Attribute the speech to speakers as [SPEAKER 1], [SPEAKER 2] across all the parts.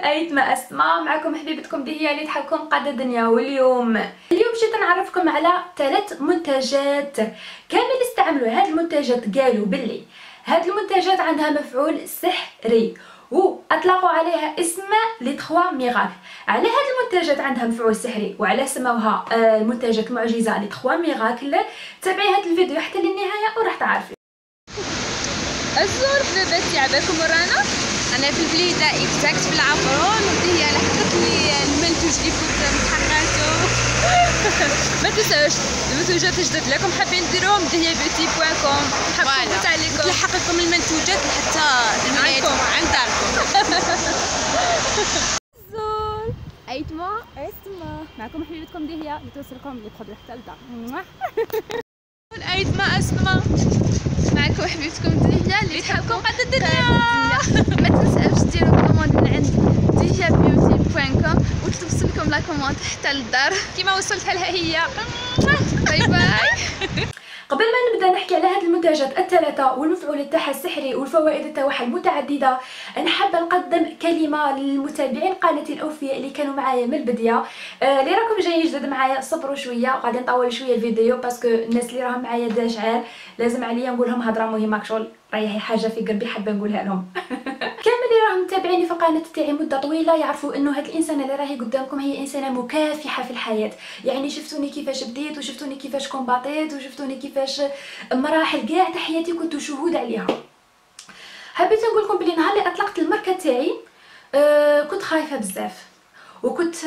[SPEAKER 1] ايتما اسماء معكم حبيبتكم دي هي اللي تحبكم قادة الدنيا. واليوم جيت نعرفكم على 3 منتجات كامل استعملوا. هاد المنتجات قالوا باللي هاد المنتجات عندها مفعول سحري واطلقوا عليها اسم لي 3 ميراكل. على هاد المنتجات عندها مفعول سحري وعلى سموها المنتجات المعجزه لي 3 ميراكل. تابعي هاد الفيديو حتى للنهايه وراح تعرفي.
[SPEAKER 2] الزور حباباتي عباكم ورانا انا في البليده اكزاكت في العفرون ودي هي لحقت لي المنتوج اللي كنت متحققاتو. ما تنساوش المنتوجات الجدد لكم حابين ديروهم هي beauty.com. حابين نفوت عليكم نلحق لكم المنتوجات حتى عندكم عند داركم. الزور ايتما معكم حبيبتكم دي هي اللي توصلكم اللي بخضر حتى لدار. ايتما اسماء معكم حبيبتكم ديجا اللي تحبكم قد الدنيا. ما تنساوش ديروا كوموند من عند ديجا beauty.com وتوصلكم لا كوموند حتى للدار كيما وصلتها لها هي. باي باي.
[SPEAKER 1] قبل ما نبدا نحكي على هاد المنتجات الثلاثه والمفعول تاعها السحري والفوائد تاعها المتعدده، انا حابه نقدم كلمه للمتابعين قناتي الاوفياء اللي كانوا معايا من البدايه. اللي راكم جايين جدد معايا صبروا شويه وغادي نطول شويه الفيديو باسكو الناس اللي راهم معايا دا شعال لازم عليا نقول لهم هضره مهمه كشغل راهي حاجه في قلبي حابه نقولها لهم. كامل اللي راهم متابعيني في القناه تاعي مده طويله يعرفوا انه هاد الانسانه اللي راهي قدامكم هي انسانه مكافحه في الحياه. يعني شفتوني كيفاش بديت وشفتوني كيفاش كومباتيت وشفتوني كيفاش مراحل كاع تاع حياتي كنت شهود عليها. حبيت نقول لكم بلي نهار اللي اطلقت الماركه تاعي كنت خايفه بزاف وكنت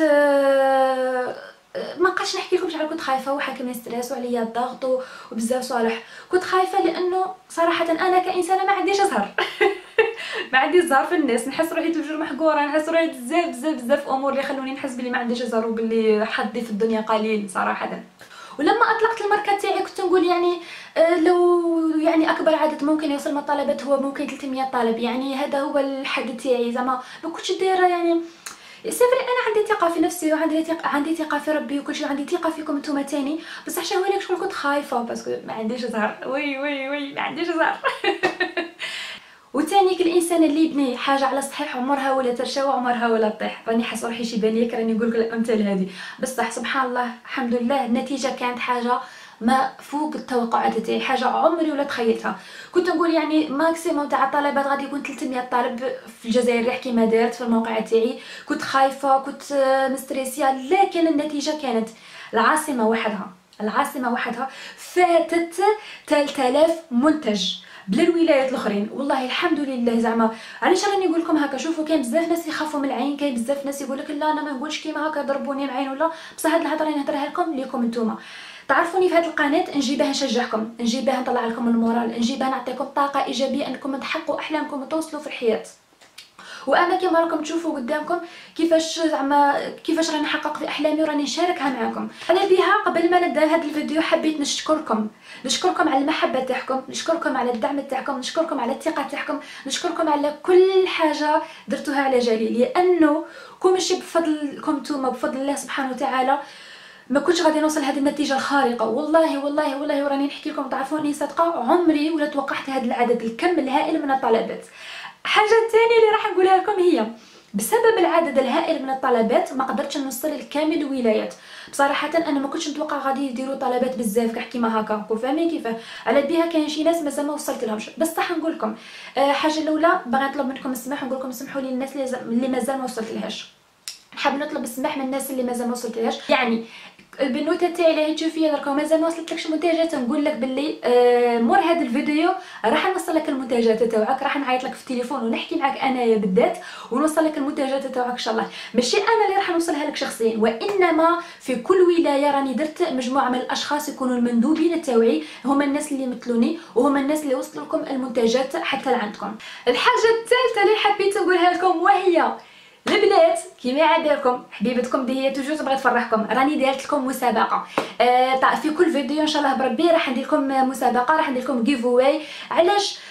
[SPEAKER 1] ما بقاش نحكي لكم شحال كنت خايفه وحاكمني ستريس وعليا الضغط وبزاف صالح. كنت خايفه لانه صراحه انا كانسانه ما عنديش زهر. ما عندي زهر في الناس، نحس روحي توجور محقوره، نحس روحي بزاف امور اللي خلوني نحس بلي ما عنديش زهر وبلي حظي في الدنيا قليل صراحه. ولما اطلقت الماركه تاعي كنت نقول يعني لو يعني اكبر عدد ممكن يوصل من الطلبات هو ممكن 300 طالب، يعني هذا هو الحد تاعي. زعما ما كنتش دايره يعني سيفري انا عندي ثقه في نفسي وعندي ثقه في ربي وكل شيء، عندي ثقه فيكم نتوما تاني، بصح شنو هو شكون كنت خايفه باسكو ما عنديش زهر. وي ما عنديش زهر. وثاني الانسان اللي يبني حاجه على صحيح عمرها ولا ترشى وعمرها ولا طيح. راني حاسه روحي شي بانيك راني نقول لك الامثال هذه، بصح سبحان الله الحمد لله النتيجه كانت حاجه ما فوق التوقعات تاعي، حاجه عمري ولا تخيلتها. كنت نقول يعني ماكسيموم تاع الطلبات غادي يكون 300 طالب في الجزائر اللي حكي ما دارت في الموقع تاعي. كنت خايفه كنت مستريسيه، لكن النتيجه كانت العاصمه وحدها فاتت 3000 منتج بلا الولايات الاخرين. والله الحمد لله. زعما علاش راني نقول لكم هكا؟ شوفوا كاين بزاف ناس يخافوا من العين، كاين بزاف ناس يقول لك لا انا ما نقولش كيما هكا ضربوني العين ولا، بصح هاد الهضره نهضرها لكم نتوما. تعرفوني في هذه القناه نجيبها نشجعكم، نجيبها نطلع لكم المورال، نجيبها نعطيكم طاقه ايجابيه انكم تحققوا احلامكم وتوصلوا في الحياه. وانا كما راكم تشوفوا قدامكم كيفاش زعما كيفاش راني نحقق في احلامي وراني نشاركها معكم. انا بها قبل ما نبدا هذا الفيديو حبيت نشكركم على المحبه تاعكم، نشكركم على الدعم تاعكم، نشكركم على الثقه تاعكم، نشكركم على كل حاجه درتوها على جالي، لانه كون ماشي بفضلكم نتوما بفضل الله سبحانه وتعالى ما كنتش غادي نوصل هذه النتيجه الخارقه. والله وراني نحكي لكم تعرفوني صادقه عمري ولا توقعت هذا العدد الكم الهائل من الطلبات. حاجه ثانيه اللي راح نقولها لكم هي بسبب العدد الهائل من الطلبات ما قدرتش نوصل لكامل الولايات. بصراحه انا ما كنتش نتوقع غادي يديروا طلبات بزاف كيما هكا، فاهمين كيفاه؟ على بها كاين شي ناس مازال ما وصلت لهمش. بصح نقول لكم حاجه الاولى باغي نطلب منكم السماح ونقول لكم سمحوا لي الناس اللي مازال ما وصلت لهاش. حاب نطلب السماح من الناس اللي مازال ما وصلت لهاش. يعني البنوته تاعي اللي تشوفيا درك مازال ما وصلتلكش المنتجات، نقول لك باللي مور هذا الفيديو راح نوصل لك المنتجات تاعك، راح نعيط لك في التليفون ونحكي معك انايا بالذات ونوصل لك المنتجات تاعك ان شاء الله. ماشي انا اللي راح نوصلها لك شخصيا، وانما في كل ولايه راني درت مجموعه من الاشخاص يكونوا المندوبين تاعي، هما الناس اللي يمثلوني وهما الناس اللي وصلوا لكم المنتجات حتى لعندكم. الحاجه الثالثه اللي حبيت نقولها لكم وهي البنات كيما عادلكم حبيبتكم دي هي توجور تبغي تفرحكم، راني دايرت لكم مسابقه. في كل فيديو ان شاء الله بربي راح ندير لكم مسابقه، راح ندير لكم جيف اواي. علاش؟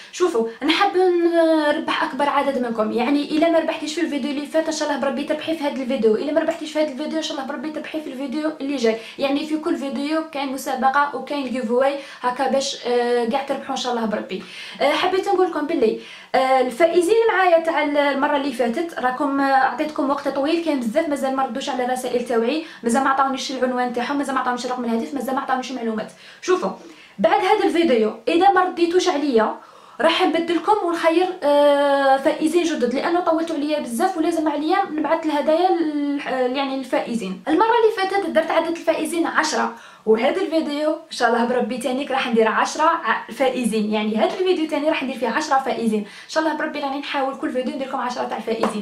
[SPEAKER 1] شوفوا انا حابه نربح اكبر عدد منكم، يعني الا ما ربحتيش في الفيديو اللي فات ان شاء الله بربي تربحي في هذا الفيديو، الا ما ربحتيش في هذا الفيديو ان شاء الله بربي تربحي في الفيديو اللي جاي. يعني في كل فيديو كاين مسابقه وكاين جيف اواي هكا باش كاع تربحوا ان شاء الله بربي. حبيت نقول لكم باللي الفائزين معايا تاع المره اللي فاتت راكم عطيتكم وقت طويل، كان بزاف مازال ما ردوش على الرسائل تاوعي، مازال ما عطاونيش العنوان تاعهم، مازال ما عطاونيش رقم الهاتف، مازال ما عطاونيش معلومات. شوفوا بعد هذا الفيديو اذا ما رديتوش عليا راح نبدلكم ونخير فائزين جدد، لانه طولتوا عليا بزاف ولازم عليا نبعث الهدايا يعني للفائزين. المره اللي فاتت درت عدد الفائزين 10، وهذا الفيديو ان شاء الله بربي تانيك راح ندير 10 فائزين، يعني هذا الفيديو تاني راح ندير فيه 10 فائزين ان شاء الله بربي. راني نحاول كل فيديو ندير لكم 10 تاع الفائزين.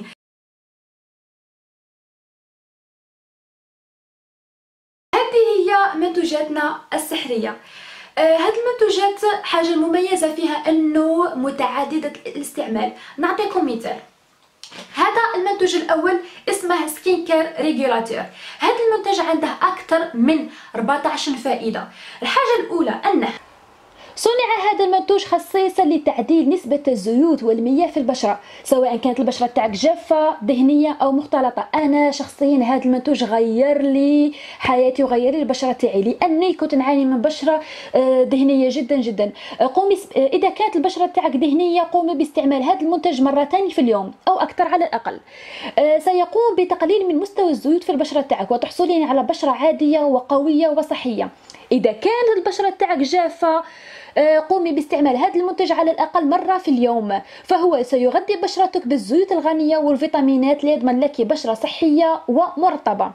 [SPEAKER 1] هذه هي منتوجاتنا السحريه. هاد المنتوجات حاجه مميزه فيها انه متعدده الاستعمال. نعطيكم مثال، هذا المنتوج الاول اسمه سكين كير ريغولاتور. هذا المنتج عنده اكثر من 14 فائده. الحاجه الاولى انه صنع هذا المنتوج خصيصا لتعديل نسبة الزيوت والمياه في البشرة، سواء كانت البشرة تاعك جافة دهنية أو مختلطة. أنا شخصيا هذا المنتوج غير لي حياتي وغير لي البشرة تاعي، لأني كنت نعاني من بشرة دهنية جدا جدا. إذا كانت البشرة تاعك دهنية قومي باستعمال هذا المنتج مرتين في اليوم أو أكثر على الأقل. سيقوم بتقليل من مستوى الزيوت في البشرة تاعك وتحصلين على بشرة عادية وقوية وصحية. إذا كانت البشرة تاعك جافة قومي باستعمال هذا المنتج على الأقل مرة في اليوم، فهو سيغذي بشرتك بالزيوت الغنية والفيتامينات ليضمن لك بشرة صحية ومرطبة.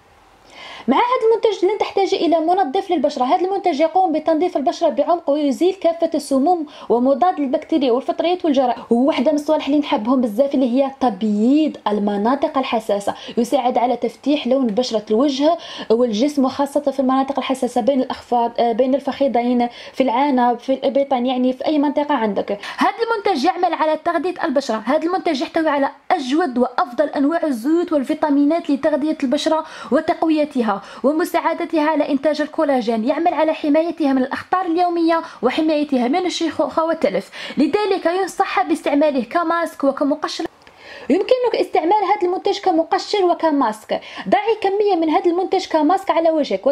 [SPEAKER 1] مع هذا المنتج لن تحتاج إلى منظف للبشرة. هذا المنتج يقوم بتنظيف البشرة بعمق ويزيل كافة السموم ومضاد للبكتيريا والفطريات والجراثيم. وواحدة من الصوالح اللي نحبهم بزاف اللي هي تبييض المناطق الحساسة، يساعد على تفتيح لون بشرة الوجه والجسم، وخاصة في المناطق الحساسة بين الأخفاض، بين الفخذين، في العنب، في الإبطان، يعني في أي منطقة عندك. هذا المنتج يعمل على تغذية البشرة. هذا المنتج يحتوي على أجود وأفضل أنواع الزيوت والفيتامينات لتغذية البشرة وتقويتها ومساعدتها على إنتاج الكولاجين. يعمل على حمايتها من الأخطار اليومية وحمايتها من الشيخوخة والتلف، لذلك ينصح باستعماله كماسك وكمقشر. يمكنك استعمال هذا المنتج كمقشر وكماسك. ضعي كمية من هذا المنتج كماسك على وجهك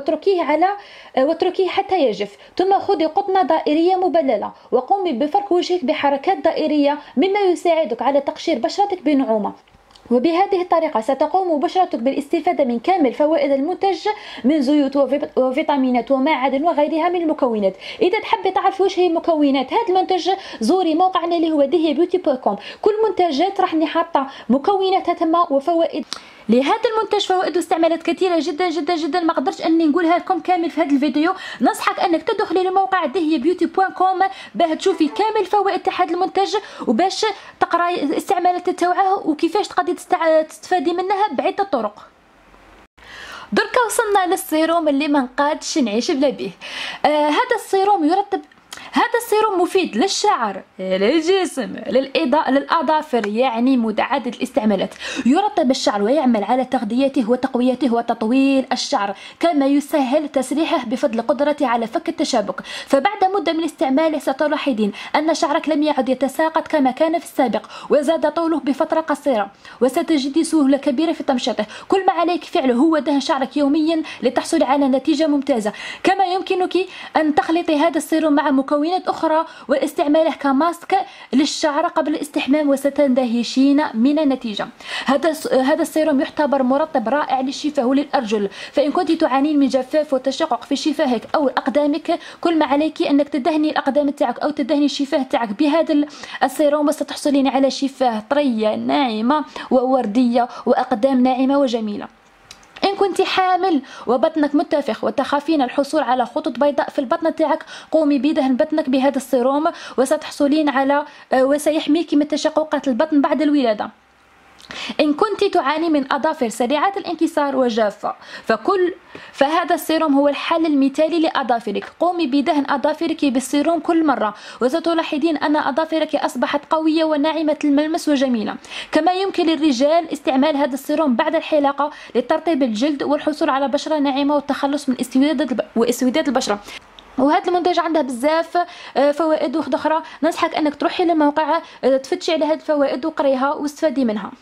[SPEAKER 1] واتركيه حتى يجف، ثم خذي قطنة دائرية مبللة وقومي بفرك وجهك بحركات دائرية مما يساعدك على تقشير بشرتك بنعومة. وبهذه الطريقة ستقوم بشرتك بالاستفادة من كامل فوائد المنتج من زيوت وفيتامينات ومعادن وغيرها من المكونات. إذا تحبي تعرفي واش هي مكونات هذا المنتج زوري موقعنا اللي هو dihiabeauty.com. كل منتجات راح نحط مكوناتها تم وفوائد. لهذا المنتج فوائد واستعمالات كثيره جدا جدا جدا، ما قدرتش اني نقولها لكم كامل في هذا الفيديو. ننصحك انك تدخلي لموقع dihiabeauty.com باه تشوفي كامل فوائد تاع هذا المنتج وباش تقراي الاستعمالات تاعه وكيفاش تقدري تستفادي منها بعده طرق. دركا وصلنا للسيروم اللي ما نقادش نعيش بلا به. هذا السيروم هذا السيروم مفيد للشعر، للجسم، للأظافر، يعني متعدد الاستعمالات. يرطب الشعر ويعمل على تغذيته وتقويته وتطويل الشعر، كما يسهل تسريحه بفضل قدرته على فك التشابك. فبعد مدة من استعماله ستلاحظين أن شعرك لم يعد يتساقط كما كان في السابق، وزاد طوله بفترة قصيرة، وستجدي سهولة كبيرة في تمشيطه. كل ما عليك فعله هو دهن شعرك يوميا لتحصل على نتيجة ممتازة. كما يمكنك أن تخلطي هذا السيروم مع مكونات أخرى واستعماله كماسك للشعر قبل الاستحمام وستندهشين من النتيجة. هذا السيروم يعتبر مرطب رائع للشفاه وللأرجل، فإن كنت تعانين من جفاف وتشقق في شفاهك أو أقدامك كل ما عليك أنك تدهني الأقدام تاعك أو تدهني الشفاه تاعك بهذا السيروم وستحصلين على شفاه طرية ناعمة ووردية وأقدام ناعمة وجميلة. إن كنت حامل وبطنك منتفخ وتخافين الحصول على خطوط بيضاء في البطن تاعك قومي بدهن بطنك بهذا السيروم وستحصلين على وسيحميك من تشققات البطن بعد الولادة. إن كنت تعاني من أظافر سريعة الانكسار وجافة فهذا السيروم هو الحل المثالي لأظافرك. قومي بدهن أظافرك بالسيروم كل مرة وستلاحظين أن أظافرك أصبحت قوية وناعمة الملمس وجميلة. كما يمكن للرجال استعمال هذا السيروم بعد الحلاقة لترطيب الجلد والحصول على بشرة ناعمة والتخلص من اسوداد البشرة. وهذا المنتج عندها بزاف فوائد اخرى. ننصحك انك تروحي للموقع تفتشي على هذه الفوائد وقريها واستفادي منها.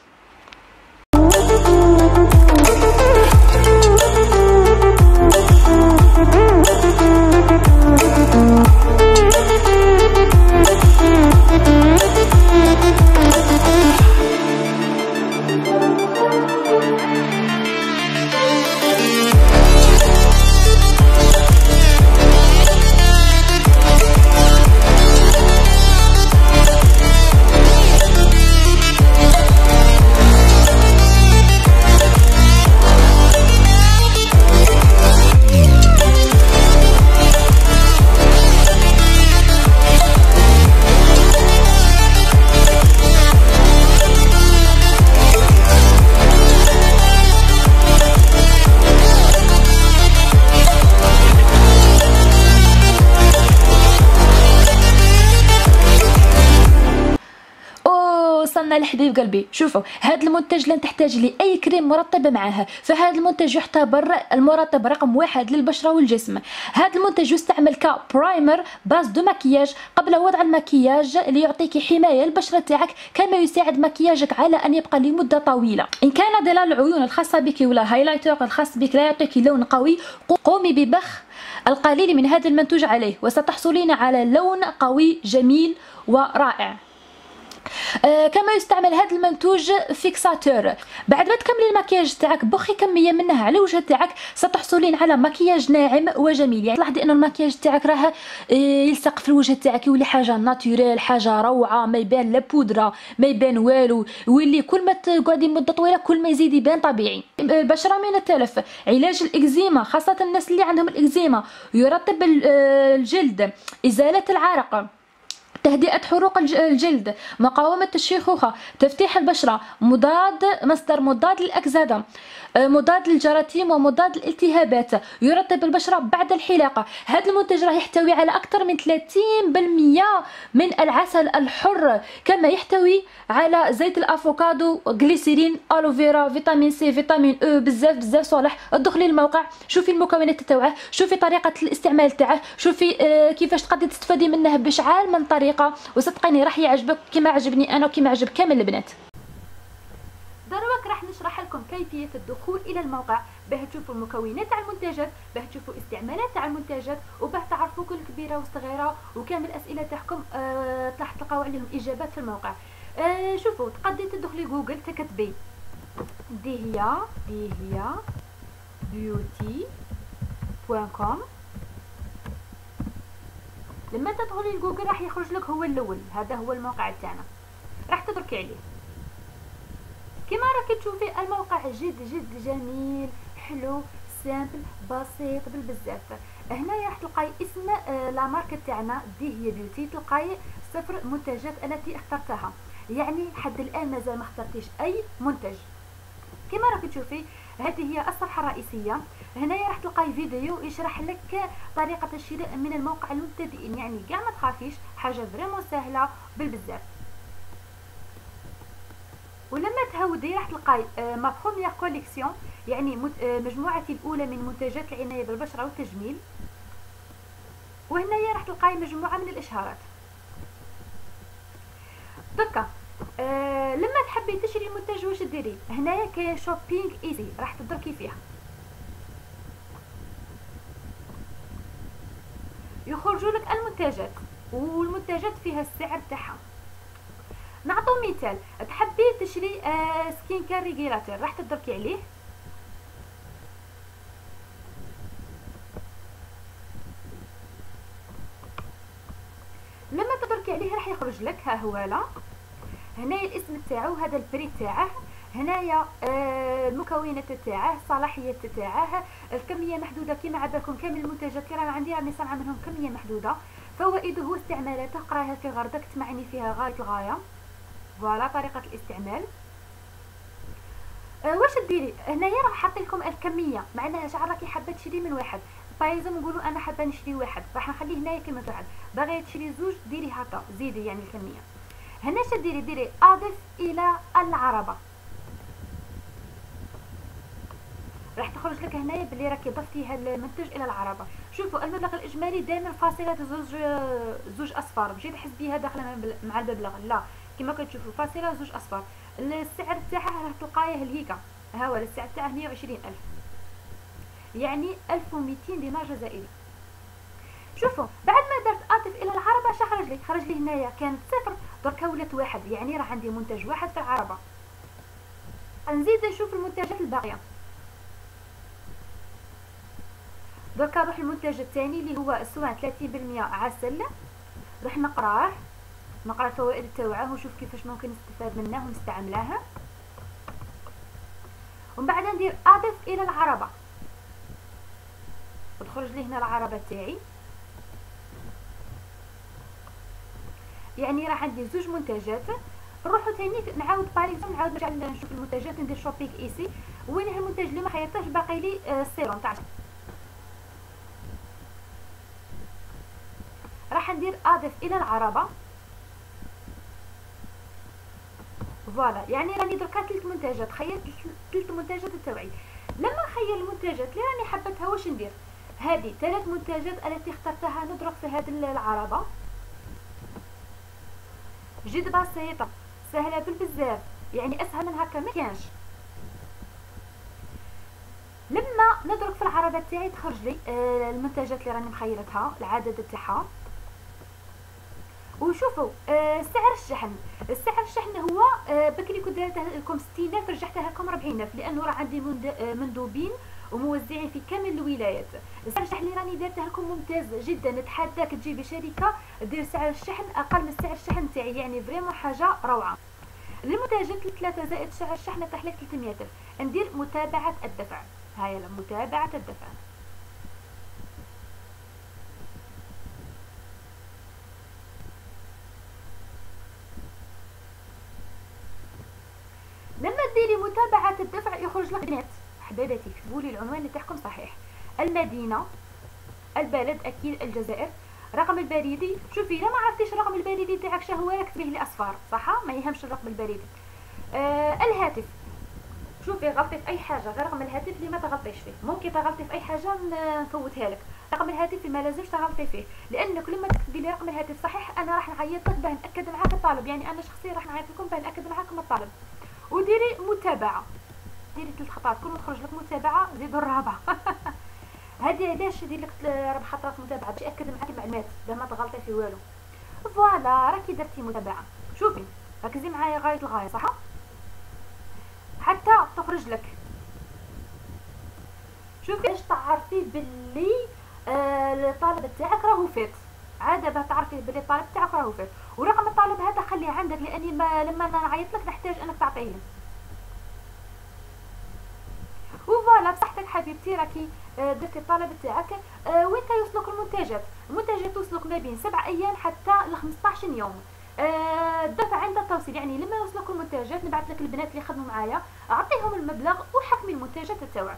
[SPEAKER 1] وصلنا لحبيب قلبي. شوفوا هذا المنتج لن تحتاج لاي كريم مرطب معها، فهذا المنتج يعتبر المرطب رقم 1 للبشره والجسم. هذا المنتج يستعمل كبرايمر باز دو مكياج قبل وضع المكياج ليعطيك حمايه للبشره تاعك، كما يساعد مكياجك على ان يبقى لمده طويله. ان كان ظلال العيون الخاصه بك ولا هايلايتر الخاص بك لا يعطيك لون قوي، قومي ببخ القليل من هذا المنتوج عليه وستحصلين على لون قوي جميل ورائع. كما يستعمل هذا المنتوج فيكساتور. بعد ما تكملي المكياج تاعك بخي كميه منه على الوجه تاعك، ستحصلين على مكياج ناعم وجميل. يعني تلاحظي ان المكياج تاعك راه يلصق في الوجه تاعك، يولي حاجه ناتوريل، حاجه روعه، ما يبان لا بودره، ما يبان والو، يولي كل ما تقعدي مده طويله كل ما يزيد يبان طبيعي. البشره من التلف، علاج الاكزيما خاصه الناس اللي عندهم الاكزيما، يرطب الجلد، ازاله العرق، تهدئة حروق الجلد، مقاومة الشيخوخة، تفتيح البشرة، مصدر مضاد للأكسدة، مضاد للجراثيم ومضاد للالتهابات، يرطب البشرة بعد الحلاقة. هذا المنتج راه يحتوي على أكثر من 30% من العسل الحر، كما يحتوي على زيت الأفوكادو، غليسيرين، ألوفيرا، فيتامين سي، فيتامين أو، بزاف صالح. ادخلي الموقع شوفي المكونات تاعه، شوفي طريقة الاستعمال تاعه، شوفي كيفاش تقدري تستفادي منه بشعال من طريقة، وصدقيني راح يعجبك كما عجبني انا وكما عجب كامل البنات. دروك راح نشرح لكم كيفيه الدخول الى الموقع باه تشوفوا المكونات تاع المنتجات، باه تشوفوا استعمالات تاع المنتجات، وباه تعرفوا كل كبيره وصغيره، وكامل الاسئله تاعكم راح تلقاو عليهم اجابات في الموقع. شوفوا تقدري تدخلي جوجل تكتبي دهيا beauty.com. لما تدخلي لجوجل راح يخرج لك هو الاول، هذا هو الموقع تاعنا، راح تدركي عليه. كما راكي تشوفي الموقع جد جميل، حلو، سامبل، بسيط بالبزاف. هنايا راح تلقاي اسم لا مارك تاعنا دهيا بيوتي، تلقاي 0 منتجات التي اخترتها، يعني حد الان مازال ما اخترتيش اي منتج. كما راكي تشوفي هذه هي الصفحه الرئيسيه. هنايا راح تلقاي فيديو يشرح لك طريقه الشراء من الموقع المبتدئين، يعني كاع ما تخافيش، حاجه فريمون سهله بالبزاف. ولما تهودي راح تلقاي ما بروميير كوليكسيون، يعني مجموعتي الاولى من منتجات العنايه بالبشره والتجميل. وهنايا راح تلقاي مجموعه من الاشهارات. دركا لما تحبي تشري المنتج واش ديري؟ هنايا كاين شوبينغ ايزي، راح تدركي فيها، يخرجوا لك المنتجات، والمنتجات فيها السعر تاعها. نعطو مثال، تحبي تشري سكين كير ريغيلاتور، راح تدركي عليه، لما تدركي عليه راح يخرج لك، ها هو لا، هنايا الاسم تاعو، هذا البري تاعه، هنايا المكونات تاعه، الصلاحيه تاعه، الكميه محدوده. كما عباكم كامل المنتجات اللي رانا عندي راني صانعه منهم كميه محدوده. فوائده واستعمالاته قراها في غردك، تمعني فيها غايه الغايه. فوالا طريقه الاستعمال. واش ديري؟ هنايا راه حاطين لكم الكميه، معناها شحال راكي حابه تشري من واحد. بايزم نقولوا انا حابه نشري واحد، راح نخليه هنايا كلمه واحد. باغيه تشري زوج ديري هكا، زيدي يعني الكميه. هنا اش ديري؟ اضف الى العربه، راح تخرج لك هنايا بلي راكي ضفتي هذا المنتج الى العربه. شوفوا المبلغ الاجمالي دائما فاصله زوج اصفار، ماشي تحسبيها داخله مع المبلغ، لا كما كتشوفوا فاصله زوج اصفار. السعر تاعها راح تلقايه هيك، ها هو السعر تاعه 120,000 يعني 1200 دينار جزائري. شوفوا بعد ما درت اطف الى العربه اش خرج لي هنايا كانت صفر، دركا ولات واحد، يعني راح عندي منتج واحد في العربه. نزيد نشوف المنتجات الباقيه. دركا نروح المنتج الثاني اللي هو السوان 30% عسل، راح نقرا الفوائد تاعه ونشوف كيفاش ممكن نستفاد منه ونستعملها، ومن بعد ندير اضف الى العربه وتخرج لي هنا العربه تاعي. يعني راح عندي زوج منتجات. نروحو ثاني نعاود نعاود نرجع نشوف المنتجات، ندير شوبينغ ايسي. وين المنتج اللي ما خيرتهش باقي لي السيروم تاع راح ندير اضف الى العربه. فوالا يعني راني دركا 3 منتجات، خيرت 3 منتجات تاوعي. لما نخير المنتجات اللي راني حبتها واش ندير؟ هذه 3 منتجات التي اخترتها ندرك في هذه العربه. جد بسيطه سهله بالبزاف، يعني اسهل من هكا ما كانش. لما ندرك في العربه تاعي تخرج لي المنتجات اللي راني مخيرتها العدد تاعها. وشوفوا سعر الشحن هو بكري كنت دايرته لكم 60,000 رجعتها لكم 40,000 لانه راه عندي مندوبين وموزعين في كامل الولايات. سعر الشحن اللي راني دايرته لكم ممتاز جدا، نتحداك تجيبي شركه دير سعر الشحن اقل من سعر الشحن تاعي، يعني فريمون حاجه روعه. المنتجات الثلاثه زائد سعر الشحن يطيح لك 300,000. ندير متابعه الدفع، هاي متابعه الدفع. لما ديري متابعه الدفع يخرج لك بنات حبيباتي، كتبوا لي العنوان اللي تاعكم صحيح، المدينه، البلد اكيد الجزائر، رقم البريدي. شوفي الا ما عرفتيش الرقم البريدي تاعك شهو اكتبيه لي اصفار صح، ما يهمش الرقم البريدي. الهاتف، شوفي غلطي في اي حاجه غير رقم الهاتف اللي ما تغلطيش فيه، ممكن تغلطي في اي حاجه نفوتها لك. رقم الهاتف اللي ما لازمش تغلطي فيه، لانك لما تكتبي لي رقم الهاتف صحيح انا راح نعيط لك باه ناكد معاك الطلب، يعني انا شخصيا راح نعيط لكم باه ناكد معاكم الطلب. وديري متابعه، ديري 3 خطوات كل ما تخرج لك متابعه زيدوا الرابعه. هذه علاش ندير لك 4 خطوات متابعه باش ياكد معاك المعلومات باه ما تغلطي في والو. فوالا راكي درتي متابعه، شوفي ركزي معايا غايه الغايه صح، حتى تخرج لك. شوفي باش تعرفي باللي الطالب تاعك راهو فات، عاده باه تعرفي باللي الطالب تاعك راهو فات. ورقم الطالب هذا خليه عندك، لاني لما نعيط لك نحتاج انك تعطيه. وفوالا بصحتك حبيبتي راكي درتي الطلب تاعك. وين يوصلك المنتجات توصلك ما بين 7 ايام حتى ل 15 يوم. الدفع عند التوصيل، يعني لما يوصلك المنتجات نبعث لك البنات اللي خدموا معايا اعطيهم المبلغ وحكمي المنتجات تاعك.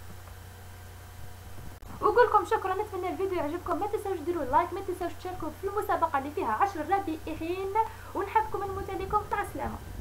[SPEAKER 1] وقول لكم شكرا، نتمنى الفيديو يعجبكم، ما تنساوش ديروا لايك، ما تنساوش تشاركوا في المسابقه اللي فيها 10 رابحين، ونحبكم ونموت عليكم، مع السلامه.